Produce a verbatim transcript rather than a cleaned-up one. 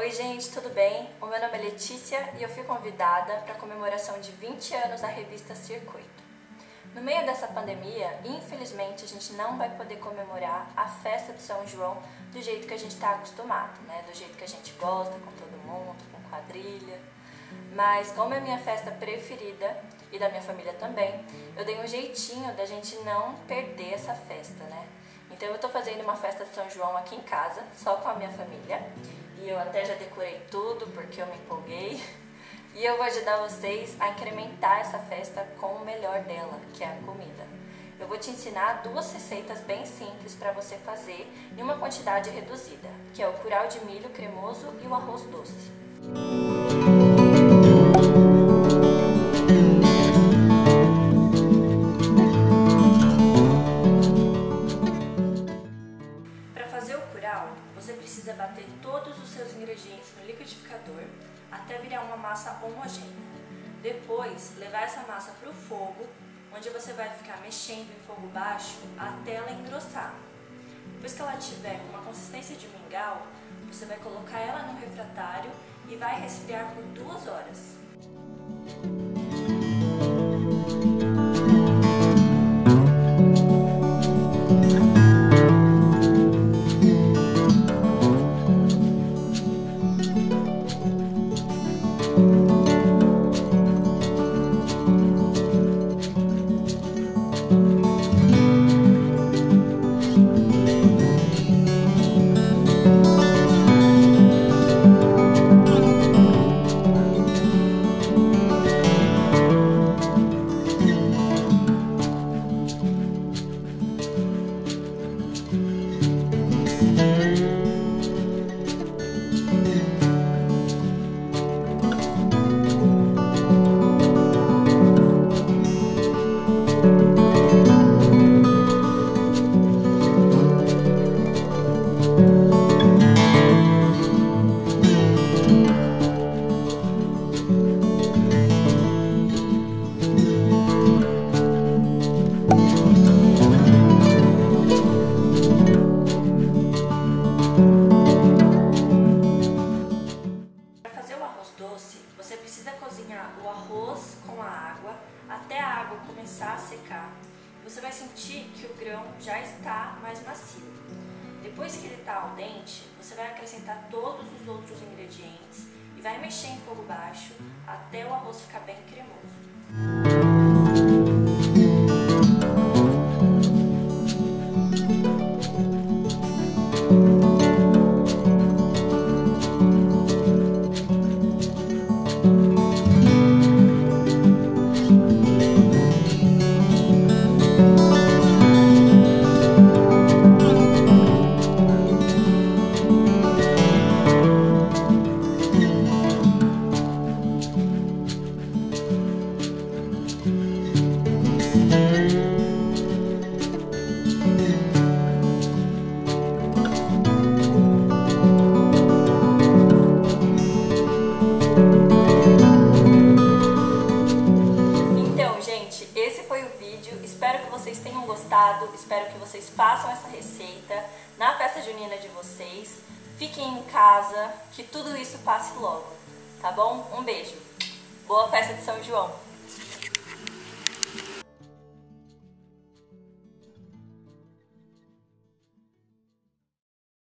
Oi gente, tudo bem? O meu nome é Letícia e eu fui convidada para a comemoração de vinte anos da revista Circuito. No meio dessa pandemia, infelizmente, a gente não vai poder comemorar a festa de São João do jeito que a gente está acostumado, né? Do jeito que a gente gosta, com todo mundo, com quadrilha. Mas como é a minha festa preferida e da minha família também, eu dei um jeitinho da gente não perder essa festa, né? Então eu estou fazendo uma festa de São João aqui em casa, só com a minha família. E eu até já decorei tudo porque eu me empolguei. E eu vou ajudar vocês a incrementar essa festa com o melhor dela, que é a comida. Eu vou te ensinar duas receitas bem simples para você fazer em uma quantidade reduzida, que é o curau de milho cremoso e o arroz doce. Para fazer o curau, você precisa bater todos os seus ingredientes no liquidificador até virar uma massa homogênea. Depois, levar essa massa para o fogo, onde você vai ficar mexendo em fogo baixo até ela engrossar. Depois que ela tiver uma consistência de mingau, você vai colocar ela no refratário e vai resfriar por duas horas. Você precisa cozinhar o arroz com a água até a água começar a secar. Você vai sentir que o grão já está mais macio. Depois que ele está al dente, você vai acrescentar todos os outros ingredientes e vai mexer em fogo baixo até o arroz ficar bem cremoso. Espero que vocês tenham gostado, espero que vocês façam essa receita na festa junina de vocês. Fiquem em casa, que tudo isso passe logo, tá bom? Um beijo! Boa festa de São João!